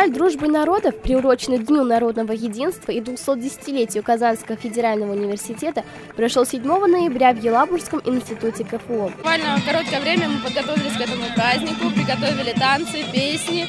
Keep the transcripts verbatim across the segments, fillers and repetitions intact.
Фестиваль дружбы народов, приуроченный Дню народного единства и двухсотдесятилетию Казанского федерального университета, прошел седьмого ноября в Елабужском институте ка эф у. Буквально в короткое время мы подготовились к этому празднику, приготовили танцы, песни,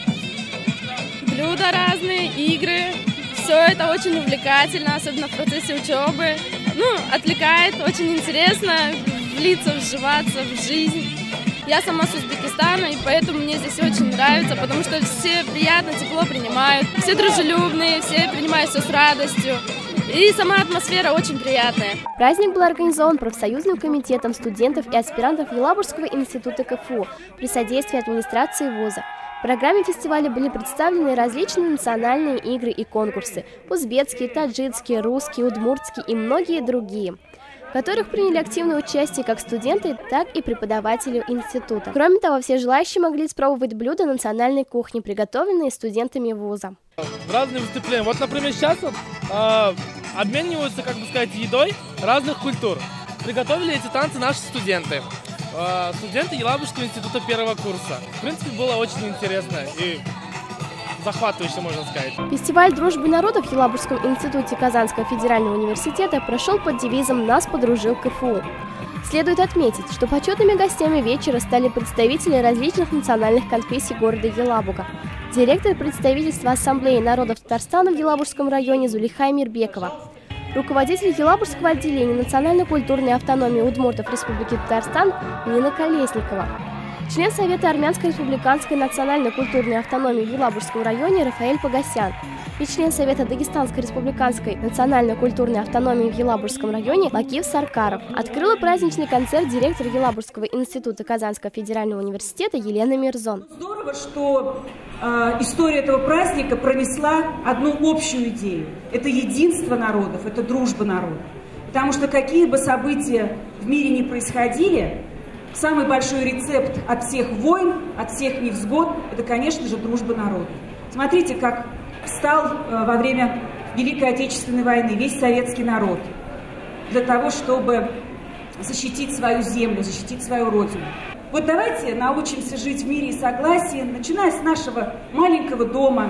блюда разные, игры. Все это очень увлекательно, особенно в процессе учебы. Ну, отвлекает, очень интересно влиться, вживаться в жизнь. Я сама с Узбекистана, и поэтому мне здесь очень нравится, потому что все приятно, тепло принимают, все дружелюбные, все принимают все с радостью. И сама атмосфера очень приятная. Праздник был организован профсоюзным комитетом студентов и аспирантов Елабужского института ка эф у при содействии администрации вуза. В программе фестиваля были представлены различные национальные игры и конкурсы – узбекские, таджикские, русские, удмуртские и многие другие, в которых приняли активное участие как студенты, так и преподаватели института. Кроме того, все желающие могли испробовать блюда национальной кухни, приготовленные студентами вуза. Разные выступления. Вот, например, сейчас вот, э, обмениваются, как бы сказать, едой разных культур. Приготовили эти танцы наши студенты. Э, студенты Елабужского института первого курса. В принципе, было очень интересно и захватывающе, можно сказать. Фестиваль дружбы народов в Елабужском институте Казанского федерального университета прошел под девизом «Нас подружил ка эф у». Следует отметить, что почетными гостями вечера стали представители различных национальных конфессий города Елабуга. Директор представительства Ассамблеи народов Татарстана в Елабужском районе Зулейха Мирбекова, руководитель Елабужского отделения национально-культурной автономии удмуртов Республики Татарстан Нина Колесникова, член Совета Армянской республиканской национально-культурной автономии в Елабужском районе Рафаэль Погосян и член Совета Дагестанской республиканской национально-культурной автономии в Елабужском районе Лакив Саркаров. Открыла праздничный концерт директор Елабужского института Казанского федерального университета Елена Мирзон. Здорово, что э, история этого праздника пронесла одну общую идею. Это единство народов, это дружба народов. Потому что какие бы события в мире ни происходили, самый большой рецепт от всех войн, от всех невзгод – это, конечно же, дружба народов. Смотрите, как встал э, во время Великой Отечественной войны весь советский народ для того, чтобы защитить свою землю, защитить свою родину. Вот давайте научимся жить в мире и согласии, начиная с нашего маленького дома,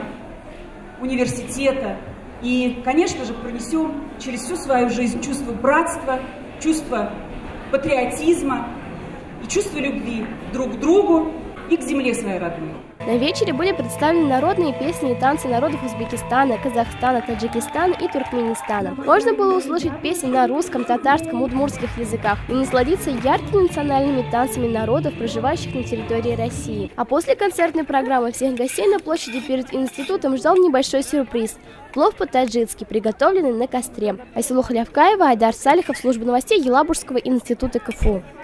университета. И, конечно же, пронесем через всю свою жизнь чувство братства, чувство патриотизма и чувство любви друг к другу и к земле своей родной. На вечере были представлены народные песни и танцы народов Узбекистана, Казахстана, Таджикистана и Туркменистана. Можно было услышать песни на русском, татарском, удмуртских языках и насладиться яркими национальными танцами народов, проживающих на территории России. А после концертной программы всех гостей на площади перед институтом ждал небольшой сюрприз – плов по-таджикски, приготовленный на костре. Айсулу Халявкаева, Айдар Салихов, служба новостей Елабужского института ка эф у.